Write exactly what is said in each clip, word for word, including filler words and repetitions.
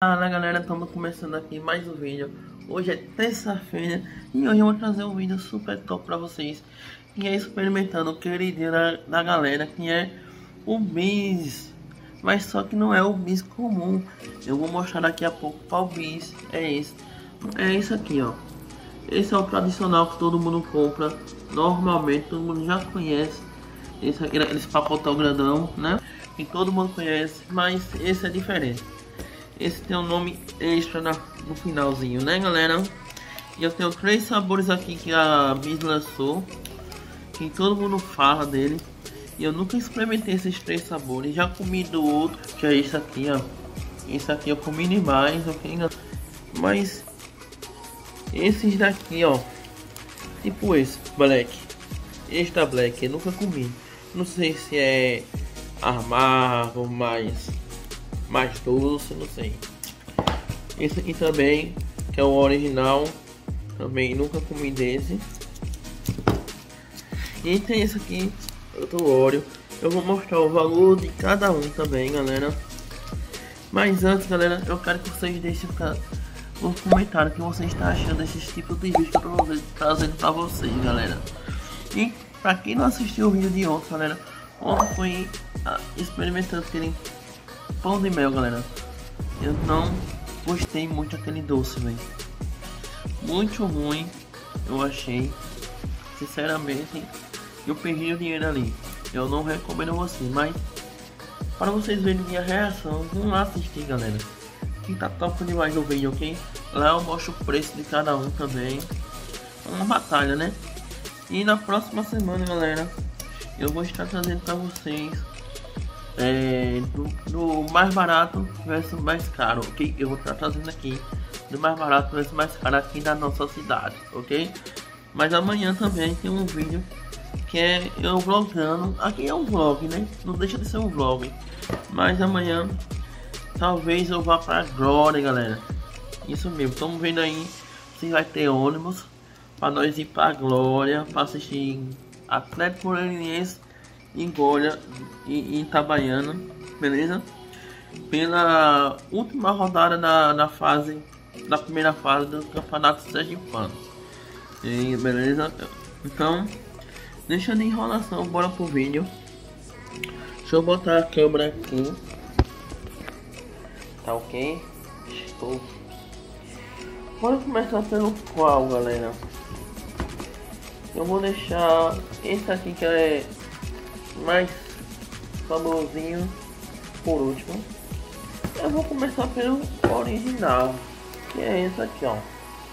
Fala galera, estamos começando aqui mais um vídeo. Hoje é terça-feira e hoje eu vou trazer um vídeo super top pra vocês, que é experimentando o queridinho da, da galera, que é o bis. Mas só que não é o bis comum. Eu vou mostrar daqui a pouco qual bis é esse. É esse aqui, ó. Esse é o tradicional que todo mundo compra normalmente, todo mundo já conhece. Esse aqui, esse pacotão grandão, né? Que todo mundo conhece, mas esse é diferente. Esse tem um nome extra na, no finalzinho, né galera? E eu tenho três sabores aqui que a Bis lançou, que todo mundo fala dele. E eu nunca experimentei esses três sabores. Já comi do outro, que é esse aqui, ó. Esse aqui eu comi demais, ok? Mas esses daqui, ó, tipo esse, Black. Este da Black eu nunca comi. Não sei se é amargo, mais mais doce, não sei. Esse aqui também, que é o original, também nunca comi desse. E tem esse aqui, outro Oreo. Eu vou mostrar o valor de cada um também, galera. Mas antes, galera, eu quero que vocês deixem no comentário o que você está achando desses tipos de vídeos que eu estou trazendo para vocês, galera. E para quem não assistiu o vídeo de ontem, galera, ontem foi ah, experimentando aquele pão de mel, galera. Eu não gostei muito daquele doce, velho. Muito ruim, eu achei. Sinceramente, eu perdi o dinheiro ali. Eu não recomendo a você, mas para vocês verem minha reação, vamos lá assistir, galera. Que tá top demais no vídeo, ok? Lá eu mostro o preço de cada um também. Uma batalha, né? E na próxima semana, galera, eu vou estar trazendo para vocês É, do, do mais barato versus mais caro, ok? Eu vou estar trazendo aqui do mais barato versus mais caro aqui da nossa cidade, ok? Mas amanhã também tem um vídeo que é eu vlogando. Aqui é um vlog, né? Não deixa de ser um vlog. Mas amanhã talvez eu vá pra Glória, galera. Isso mesmo, estamos vendo aí se vai ter ônibus para nós ir pra Glória para assistir Atlético Goianiense em Goiânia e Itabaiana, beleza? Pela última rodada da, da fase, da primeira fase do Campeonato Sergipano. E beleza? Então, deixa de enrolação, bora pro vídeo. Deixa eu botar a câmera aqui. Tá ok? Estou. Bora começar pelo qual, galera? Eu vou deixar esse aqui que é mais famosinho por último. Eu vou começar pelo original, que é esse aqui, ó.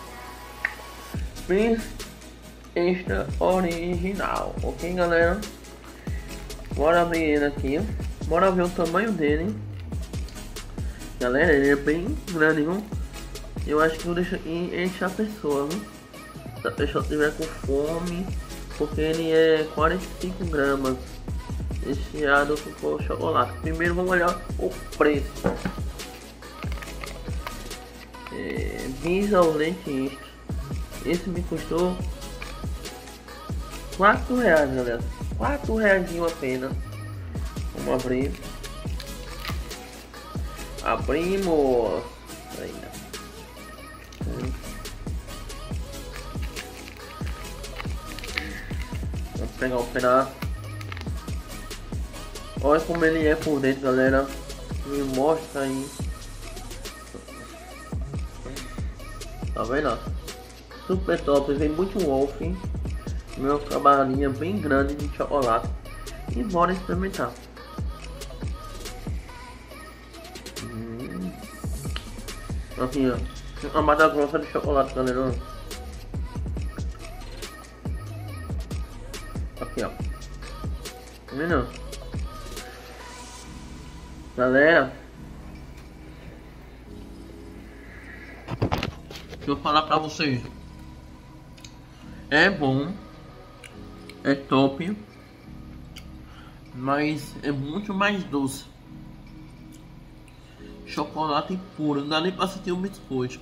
Bis Extra Original, ok galera? Bora abrir ele aqui. Bora ver o tamanho dele. Galera, ele é bem grande, viu? Eu acho que eu deixo aqui encher a pessoa, viu? Se a pessoa tiver com fome, porque ele é quarenta e cinco gramas recheado com chocolate. Primeiro vamos olhar o preço. É, Bis ao leite extra. Esse me custou quatro reais, galera. quatro reais apenas. Vamos abrir. Abrimos. Ainda. Vamos pegar um pedaço. Olha como ele é por dentro, galera. Me mostra aí. Tá vendo? Super top. Vem muito wolf. Meu cabalinha bem grande de chocolate. E bora experimentar. Hum. Aqui, ó. Camada grossa de chocolate, galera. Aqui, ó. Tá vendo? Galera, deixa eu falar pra vocês. É bom, é top, mas é muito mais doce. Chocolate puro, não dá nem pra sentir o biscoito.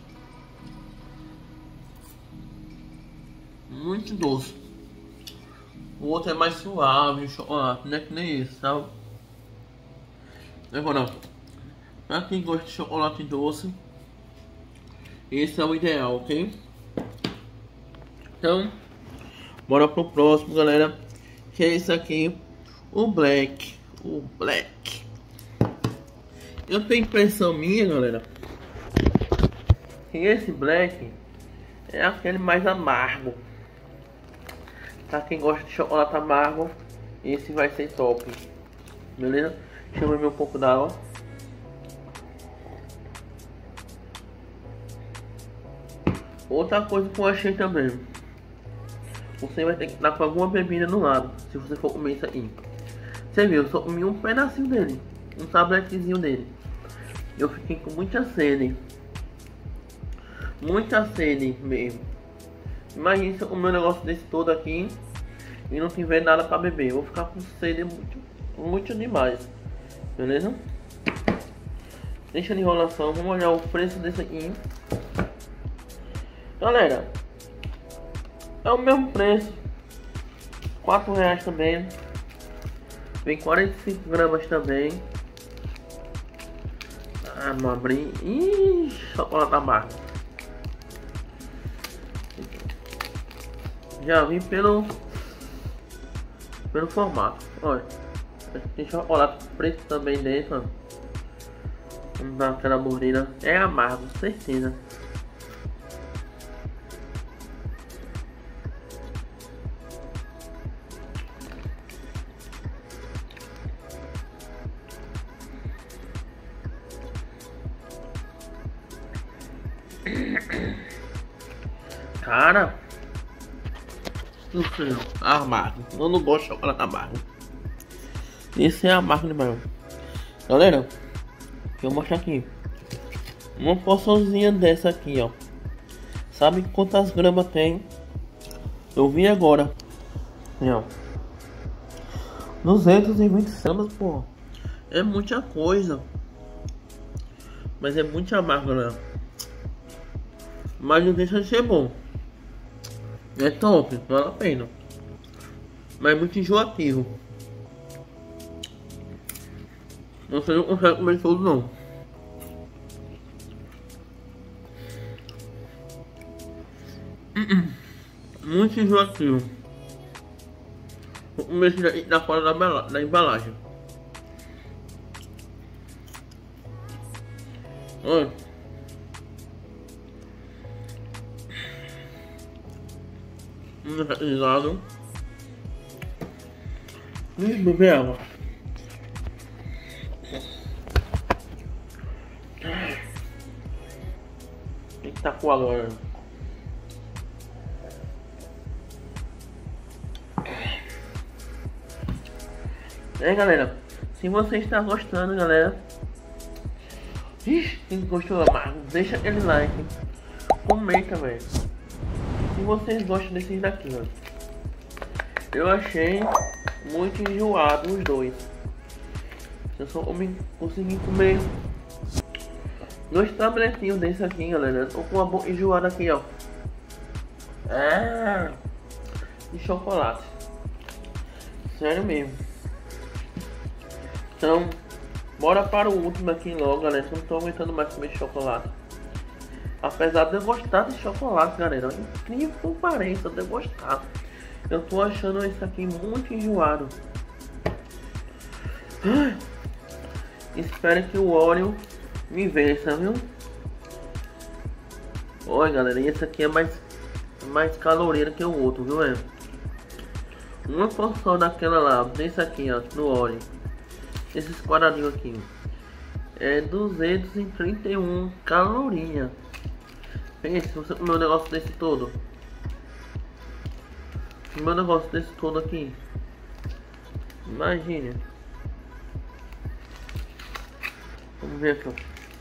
Muito doce. O outro é mais suave, o chocolate, não é que nem esse, sabe? Agora, Pra quem gosta de chocolate doce, esse é o ideal, ok? Então, bora pro próximo, galera. Que é esse aqui, o Black. O Black. Eu tenho impressão minha, galera, que esse Black é aquele mais amargo. Pra quem gosta de chocolate amargo, esse vai ser top. Beleza? Deixa eu beber um pouco d'água. Outra coisa que eu achei também, você vai ter que dar com alguma bebida no lado, se você for comer isso aí. Você viu, eu só comi um pedacinho dele, um tabletezinho dele. Eu fiquei com muita sede. Muita sede mesmo. Imagina se eu comer um negócio desse todo aqui e não tiver nada pra beber. Eu vou ficar com sede muito, muito demais. Beleza? Deixa de enrolação. Vamos olhar o preço desse aqui. Galera, é o mesmo preço. quatro reais também. Vem quarenta e cinco gramas também. Ah, não abri. Ih, chocolate amargo. Já vim pelo pelo formato. Olha, tem chocolate preto também dentro. Vamos dar aquela mordida. É amargo, certeza. Cara, não sei, amargo. Eu não gosto de chocolate amargo. Esse é amargo demais. Galera, deixa eu mostrar aqui. Uma porçãozinha dessa aqui, ó. Sabe quantas gramas tem? Eu vi agora. Aí, ó. duzentos e vinte gramas, pô. É muita coisa. Mas é muito amargo, né? Mas não deixa de ser bom. É top, vale a pena. Mas é muito enjoativo. Você não consegue comer tudo não. Muito enjoativo. Vou comer esse daqui da fora da, da embalagem. Olha. Lado. Ih, beber água. Tem que tá com agora. É, galera, se você está gostando, galera, ixi, quem gostou amargo, deixa aquele like, comenta, velho. Se vocês gostam desses daqui, ó. Eu achei muito enjoado os dois. Eu só consegui comer dois tabletinhos desse aqui, galera. Eu tô com uma boca enjoada aqui, ó. Ah, de chocolate. Sério mesmo. Então, bora para o último aqui logo, galera. Eu não tô aguentando mais comer chocolate. Apesar de eu gostar de chocolate, galera, incrível que pareça, de eu gostar, eu tô achando esse aqui muito enjoado. Espero que o Oreo me vença, viu? Olha, galera, esse aqui é mais, mais calorento que o outro, viu, é? Uma porção daquela lá, desse aqui, ó, no Oreo, esses quadradinhos aqui, é duzentos e trinta e um calorias. Pense, se você comer um negócio desse todo, comer um negócio desse todo aqui, imagine. Vamos ver aqui, ó.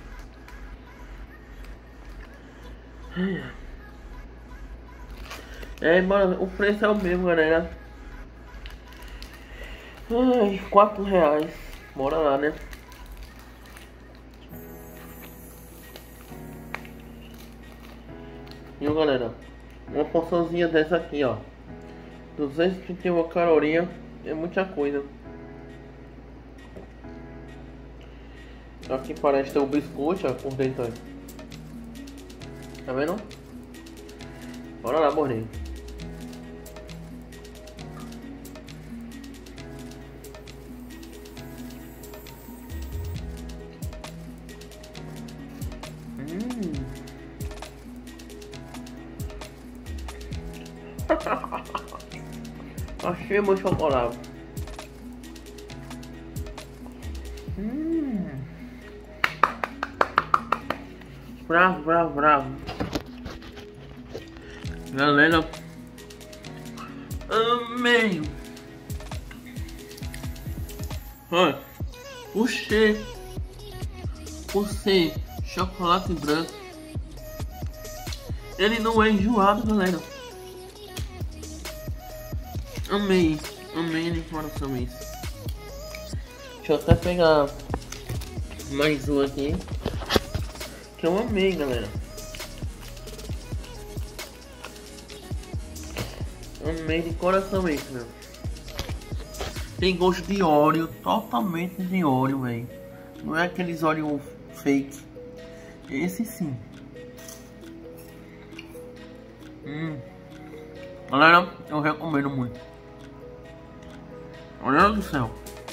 É, mano, o preço é o mesmo, galera. Ai, quatro reais. Bora lá, né? E galera, uma porçãozinha dessa aqui, ó, duzentos e trinta e uma calorias, é muita coisa. Aqui parece ter o biscoito, ó, por dentro aí. Tá vendo? Bora lá, Borninho. Hum. Achei meu chocolate. Hum. Bravo, bravo, bravo. Galera, amei. Olha, puxei. Puxei chocolate branco. Ele não é enjoado, galera. Amei, amei de coração isso. Deixa eu até pegar mais um aqui. Que eu amei, galera. Amei de coração isso, meu. Tem gosto de óleo, totalmente de óleo, velho. Não é aqueles óleo fake. Esse sim. Hum. Galera, eu recomendo muito. Olha do céu.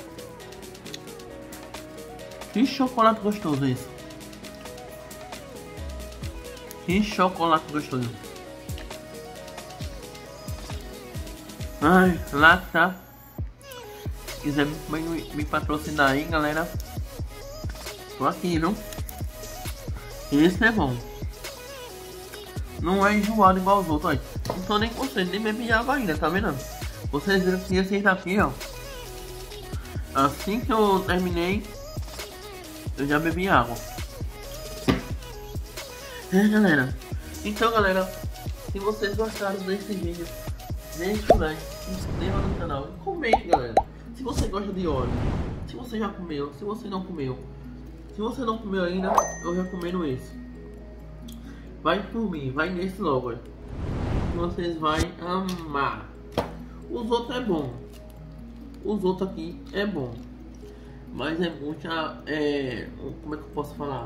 Que chocolate gostoso esse. Que chocolate gostoso. Ai, lá tá. Se quiser me, me patrocinar aí, galera. Tô aqui, viu? Esse é bom. Não é enjoado igual os outros, olha. Não tô nem conseguindo nem beber água ainda, tá vendo? Vocês viram que esse daqui, ó. Assim que eu terminei, eu já bebi água. É, galera. Então, galera, se vocês gostaram desse vídeo, deixa o like, se inscreva no canal e comente, galera. Se você gosta de óleo, se você já comeu, se você não comeu. Se você não comeu ainda, eu recomendo esse. Vai por mim, vai nesse logo, ó. Vocês vão amar. Os outros é bom. Os outros aqui é bom. Mas é muito... É, como é que eu posso falar?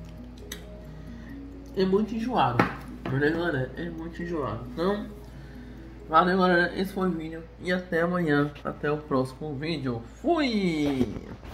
É muito enjoado. Valeu, galera? É muito enjoado. Então, valeu, galera. Esse foi o vídeo. E até amanhã. Até o próximo vídeo. Fui!